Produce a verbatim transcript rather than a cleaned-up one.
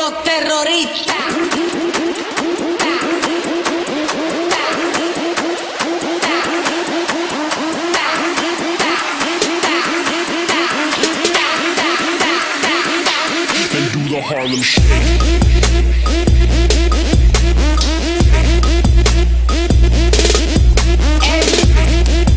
los terroristas. And do the Harlem shake. Every